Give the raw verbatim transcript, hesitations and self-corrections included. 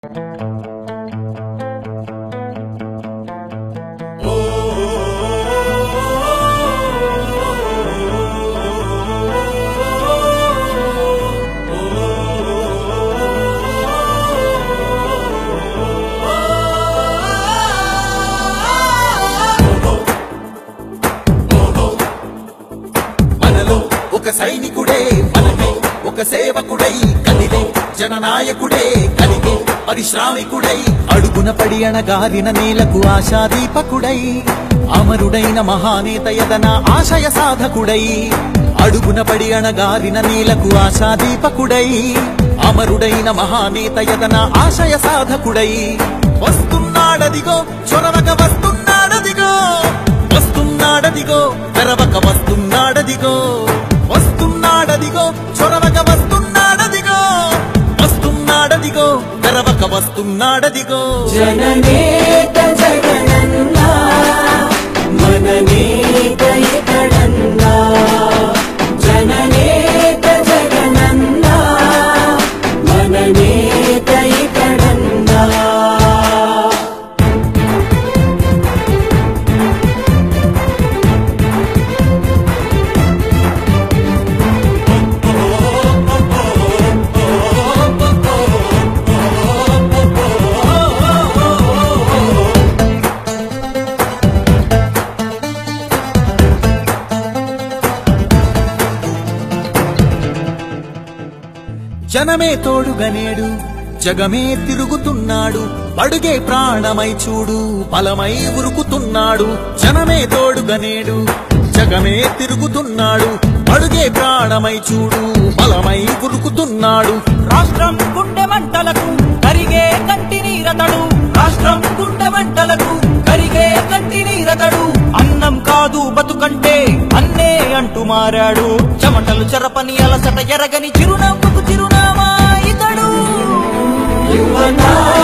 ఒక సైనికుడే మనమే ఒక సేవకుడై కదిలే జననాయకుడే కలిగే పరిశ్రామికుడై అడుగున పడి అణగారిన నేలకు ఆశాదీపకుడై అమరుడైన మహానేత యదన ఆశయ సాధకుడై అడుగున పడి అణగారిన నేలకు ఆశాదీపకుడై అమరుడైన మహానేత యదన ఆశయ సాధకుడై వస్తున్నాడదిగో చొరవక వస్తున్నాడదిగో వస్తున్నాడదిగో తెరవక వస్తున్నాడదిగో వస్తున్నాడదిగో చొరవక వస్తున్నాడదిగో వస్తున్నాడదిగో తెరవక వస్తున్నాడదిగో జననేత జగనన్నా మననేత ఇతడన్నా జననేత జగనన్నా మననేత ఇతడన్నా జనమే తోడుగనేడు జగమే తిరుగుతున్నాడు అడుగే ప్రాణమై చూడు బలమై ఉరుకుతున్నాడు జనమే తోడుగనేడు జగమే తిరుగుతున్నాడు అడుగే ప్రాణమై చూడు బలమై ఉరుకుతున్నాడు రాష్ట్రం గుండె మంటలకు కరిగే కంటి నీరతడు రాష్ట్రం గుండె మంటలకు కరిగే కంటి నీరతడు అన్నం కాదు బతుకంటే అన్నే అంటూ మారాడు చెమటలు చెరపని అలసట ఎరగని చిరునవ్వుకు చిరునామా ఇతడు యువనా